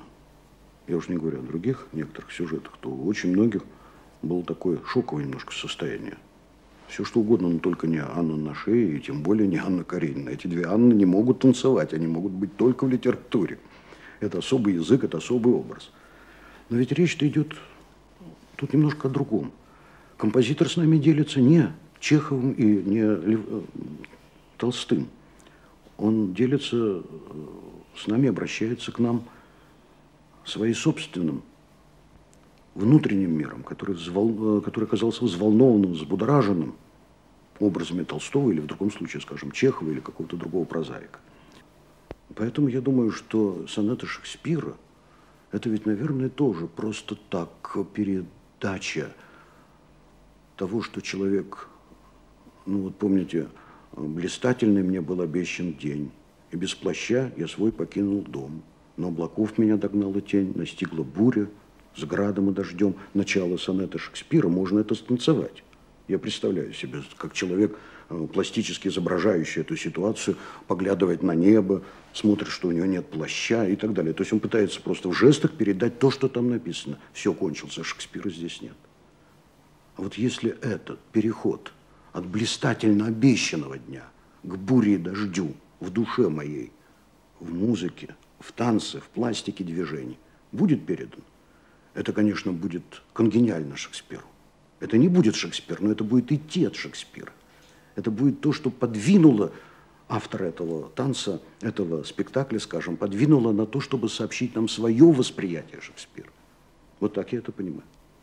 я уж не говорю о других некоторых сюжетах, то у очень многих было такое шоковое немножко состояние. Все что угодно, но только не Анна на шее, и тем более не Анна Каренина. Эти две Анны не могут танцевать, они могут быть только в литературе. Это особый язык, это особый образ. Но ведь речь-то идет тут немножко о другом. Композитор с нами делится не Чеховым и не Лев... Толстым. Он делится с нами, обращается к нам своим собственным внутренним миром, который, взвол... который оказался взволнованным, взбудораженным образами Толстого или в другом случае, скажем, Чехова или какого-то другого прозаика. Поэтому я думаю, что сонеты Шекспира – это ведь, наверное, тоже просто так передача того, что человек, ну вот помните, блистательный мне был обещан день, и без плаща я свой покинул дом. Но облаков меня догнала тень, настигла буря с градом и дождем. Начало сонета Шекспира, можно это станцевать. Я представляю себе, как человек, пластически изображающий эту ситуацию, поглядывает на небо, смотрит, что у него нет плаща и так далее. То есть он пытается просто в жестах передать то, что там написано. Все, кончился, Шекспира здесь нет. А вот если этот переход от блистательно обещанного дня к буре и дождю в душе моей, в музыке, в танце, в пластике движений будет передан, это, конечно, будет конгениально Шекспиру. Это не будет Шекспир, но это будет идти от Шекспира. Это будет то, что подвинуло автора этого танца, этого спектакля, скажем, подвинуло на то, чтобы сообщить нам свое восприятие Шекспира. Вот так я это понимаю.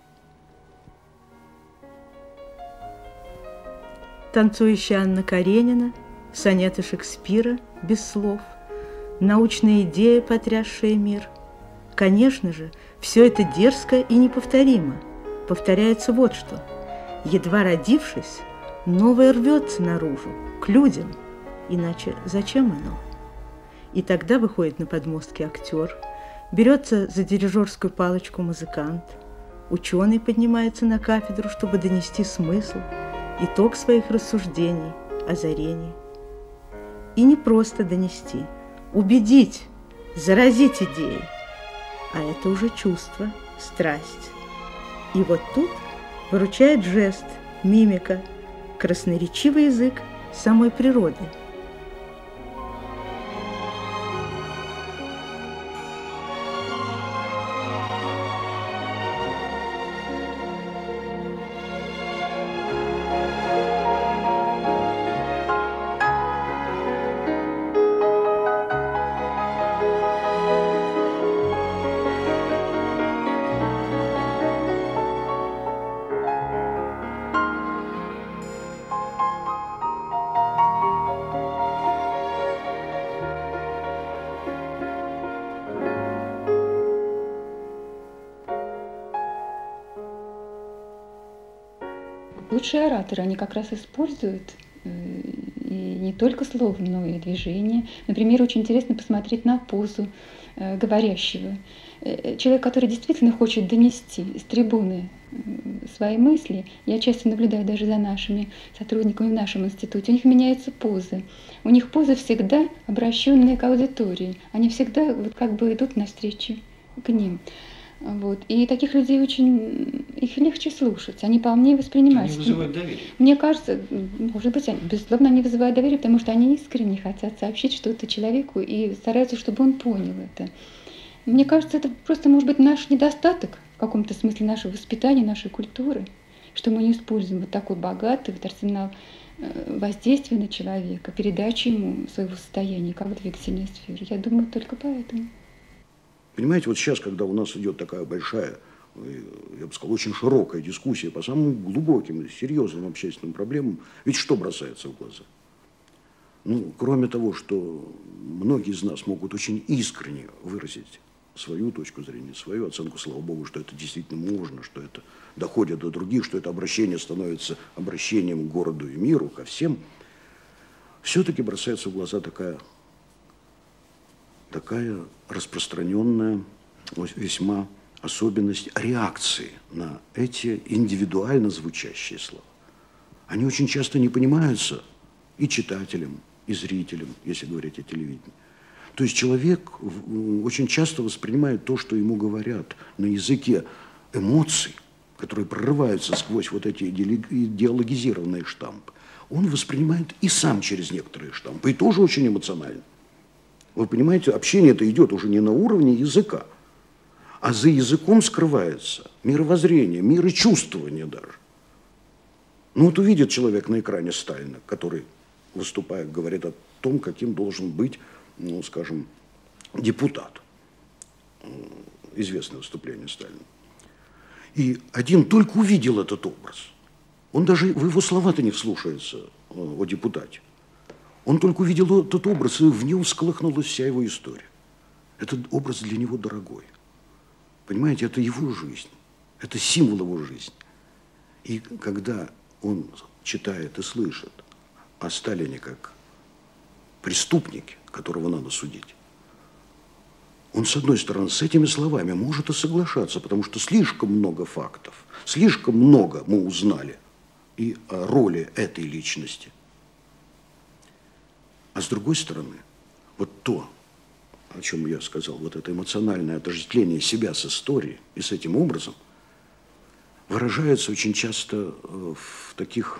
Танцующая Анна Каренина, сонеты Шекспира без слов, научная идея, потрясшая мир. Конечно же, все это дерзко и неповторимо. Повторяется вот что. Едва родившись, новое рвется наружу, к людям. Иначе зачем оно? И тогда выходит на подмостки актер, берется за дирижерскую палочку музыкант, ученый поднимается на кафедру, чтобы донести смысл, итог своих рассуждений, озарений. И не просто донести, убедить, заразить идеей, а это уже чувство, страсть. И вот тут выручает жест, мимика, красноречивый язык самой природы. Лучшие ораторы, они как раз используют и не только слово, но и движение. Например, очень интересно посмотреть на позу говорящего. Человек, который действительно хочет донести с трибуны свои мысли, я часто наблюдаю даже за нашими сотрудниками в нашем институте, у них меняются позы. У них позы всегда обращенные к аудитории. Они всегда вот как бы идут навстречу к ним. Вот. И таких людей очень, их легче слушать, они полнее воспринимаются. Они вызывают доверие. Мне кажется, может быть, они, безусловно, они вызывают доверие, потому что они искренне хотят сообщить что-то человеку и стараются, чтобы он понял это. Мне кажется, это просто, может быть, наш недостаток в каком-то смысле нашего воспитания, нашей культуры, что мы не используем вот такой богатый вот арсенал воздействия на человека, передачи ему своего состояния, как двигательная сфера. Я думаю, только поэтому. Понимаете, вот сейчас, когда у нас идет такая большая, я бы сказал, очень широкая дискуссия по самым глубоким и серьезным общественным проблемам, ведь что бросается в глаза? Ну, кроме того, что многие из нас могут очень искренне выразить свою точку зрения, свою оценку, слава богу, что это действительно можно, что это доходит до других, что это обращение становится обращением к городу и миру, ко всем, все-таки бросается в глаза такая... такая распространенная, весьма особенность реакции на эти индивидуально звучащие слова. Они очень часто не понимаются и читателям, и зрителям, если говорить о телевидении. То есть человек очень часто воспринимает то, что ему говорят на языке эмоций, которые прорываются сквозь вот эти идеологизированные штампы. Он воспринимает и сам через некоторые штампы, и тоже очень эмоционально. Вы понимаете, общение это идет уже не на уровне языка, а за языком скрывается мировоззрение, мирочувствование даже. Ну вот увидит человек на экране Сталина, который, выступая, говорит о том, каким должен быть, ну, скажем, депутат. Известное выступление Сталина. И один только увидел этот образ. Он даже в его слова-то не вслушается о депутате. Он только увидел этот образ, и в нем всколыхнулась вся его история. Этот образ для него дорогой. Понимаете, это его жизнь, это символ его жизни. И когда он читает и слышит о Сталине как преступнике, которого надо судить, он, с одной стороны, с этими словами может и соглашаться, потому что слишком много фактов, слишком много мы узнали и о роли этой личности. А с другой стороны, вот то, о чем я сказал, вот это эмоциональное отождествление себя с историей и с этим образом, выражается очень часто в таких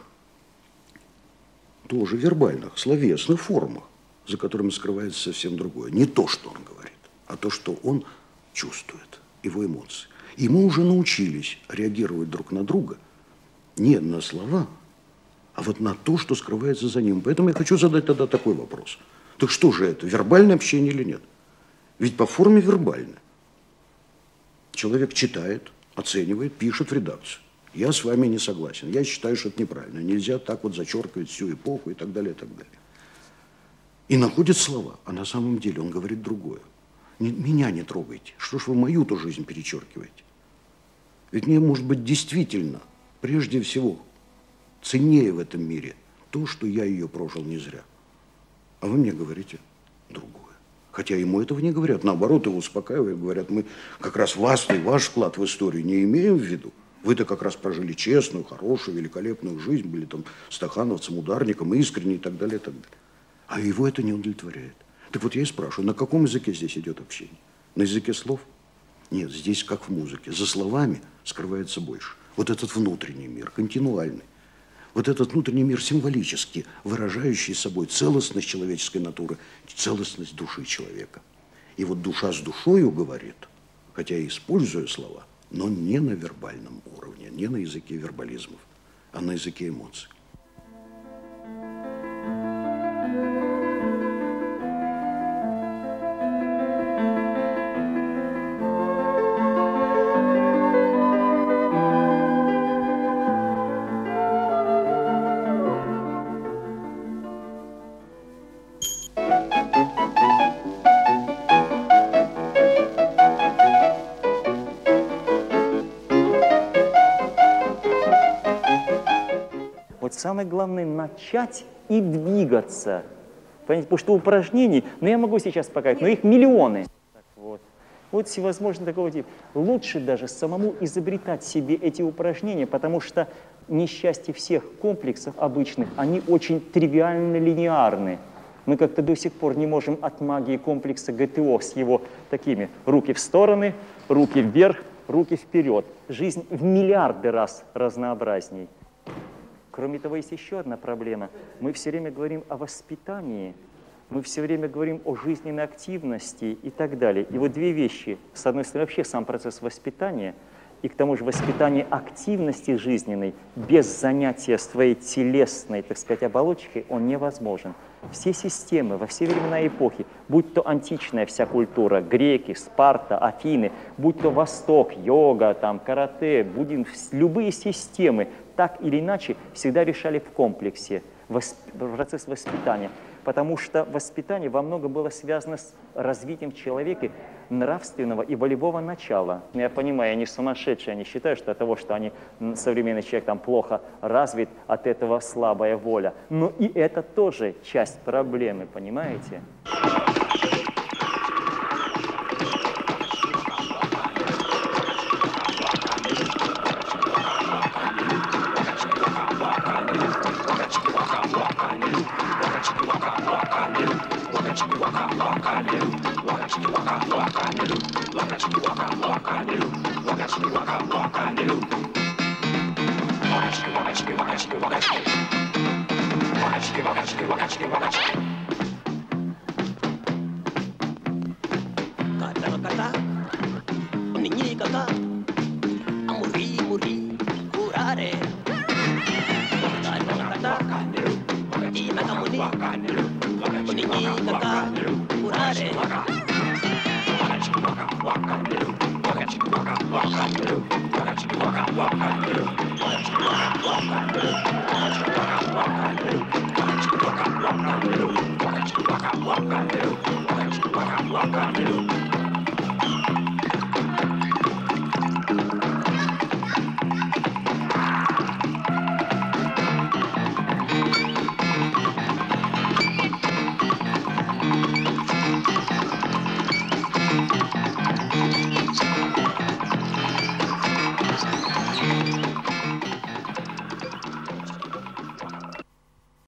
тоже вербальных, словесных формах, за которыми скрывается совсем другое. Не то, что он говорит, а то, что он чувствует, его эмоции. И мы уже научились реагировать друг на друга не на слова, а вот на то, что скрывается за ним. Поэтому я хочу задать тогда такой вопрос. Так что же это, вербальное общение или нет? Ведь по форме вербально. Человек читает, оценивает, пишет в редакцию. Я с вами не согласен. Я считаю, что это неправильно. Нельзя так вот зачеркивать всю эпоху и так далее, и так далее. И находит слова, а на самом деле он говорит другое. Меня не трогайте. Что ж вы мою-то жизнь перечеркиваете? Ведь мне, может быть, действительно, прежде всего, ценнее в этом мире то, что я ее прожил не зря. А вы мне говорите другое. Хотя ему этого не говорят. Наоборот, его успокаивают, говорят, мы как раз вас и ваш вклад в историю не имеем в виду. Вы-то как раз прожили честную, хорошую, великолепную жизнь, были там стахановцем, ударником, искренне и так далее, и так далее. А его это не удовлетворяет. Так вот я и спрашиваю, на каком языке здесь идет общение? На языке слов? Нет, здесь как в музыке. За словами скрывается больше. Вот этот внутренний мир, континуальный. Вот этот внутренний мир символически выражающий собой целостность человеческой натуры, целостность души человека. И вот душа с душою говорит, хотя и используя слова, но не на вербальном уровне, не на языке вербализмов, а на языке эмоций. Самое главное – начать и двигаться. Понимаете? Потому что упражнений, ну я могу сейчас показать, но их миллионы. Так вот. Вот всевозможные такого типа. Лучше даже самому изобретать себе эти упражнения, потому что несчастье всех комплексов обычных, они очень тривиально линеарны. Мы как-то до сих пор не можем от магии комплекса ГТО с его такими руки в стороны, руки вверх, руки вперед. Жизнь в миллиарды раз разнообразней. Кроме того, есть еще одна проблема. Мы все время говорим о воспитании, мы все время говорим о жизненной активности и так далее. И вот две вещи. С одной стороны, вообще сам процесс воспитания, и к тому же воспитание активности жизненной без занятия своей телесной, так сказать, оболочкой, он невозможен. Все системы во все времена и эпохи, будь то античная вся культура, греки, Спарта, Афины, будь то Восток, йога, там, карате, буддизм, любые системы, так или иначе, всегда решали в комплексе восп... процесс воспитания. Потому что воспитание во многом было связано с развитием в человеке нравственного и волевого начала. Я понимаю, я не сумасшедший, я не считаю, что от того, что они, современный человек там плохо развит, от этого слабая воля. Но и это тоже часть проблемы, понимаете? Waka